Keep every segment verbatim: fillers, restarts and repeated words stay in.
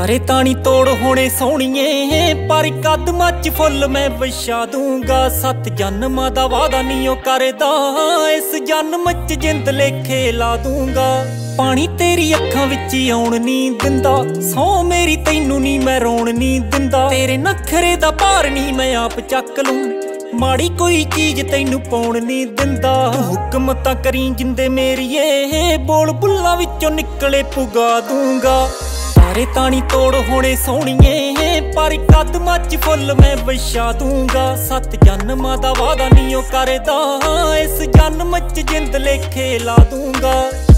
तारे तानी तोड़ होने सोहणीए पर कदमां च फुल मैं विछा दूंगा। सत जन्मां दा वादा नी ओ करदा, इस जन्म च जिंद लेखे ला दूंगा। पानी तेरी अखां विच आउण नी दिंदा, सौ मेरी तैनू नी मैं रोण नी दिंदा। तेरे नखरे दा भार नी मैं आप चक लूं, माड़ी कोई चीज तैनू पाउण नी दिंदा। हुक्म तां करी जिंदे मेरीए, बोल बुल्लां विचों निकले पुगा दूंगा। तारे तानी तोड़ होने सोहणीए पर कदमां च फुल मैं विछा दूंगा। सत जन्मां दा वादा नी ओ करदा, इस जन्म च जिंद लेखे ला दूंगा।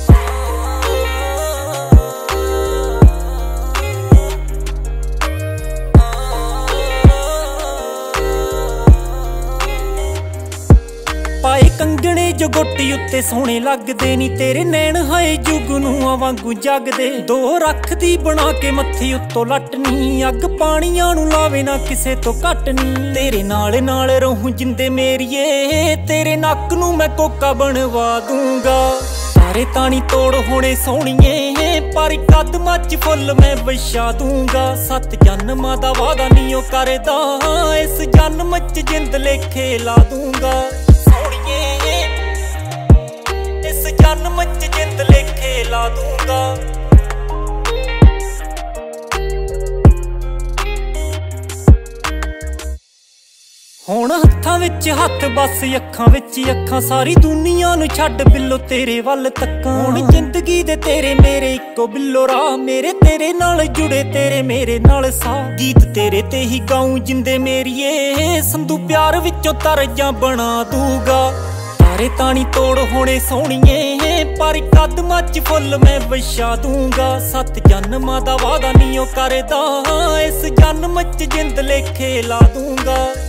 पाए कंगणे जो गोटी उत्ते सोहणे लगदे नी, तेरे नैन हाए जुगनूआं वांगू जगदे। दो रखदी बना के मत्थी उत्तों लटनी, अग पानियां नू लावे ना किसे तो घटनी। तेरे नाल नाल रहूं जिंदे मेरीए, तेरे नक नू मैं कोका बनवा दूंगा। तारे तानी तोड़ होने सोहणीए पर कदमां च फुल मैं विछा दूंगा। सत जन्मां दा वादा नी ओ करदा, इस जन्म च जिंद लेखे ला दूंगा। इस जन्म च जिंद लेखे ला दूंगा। हुण हत्थां विच हत्थ बस अखां विच अखां, सारी दुनिया नू छड्ड बिल्लो तेरे वल तक्कां। हुण जिंदगी दे तेरे मेरे इक्को बिल्लो राह, मेरे तेरे नाल जुड़े तेरे मेरे नाल सा। गीत तेरे ते ही गाऊं जिंदे मेरीए, संधू प्यार विचों तरजां बना दूंगा। तारे तानी तोड़ होने सोहणीए पर कदमां च फुल मैं विछा दूंगा। सत जन्मां दा वादा नी ओ करदा, इस जन्म च जिंद लेखे ला दूंगा।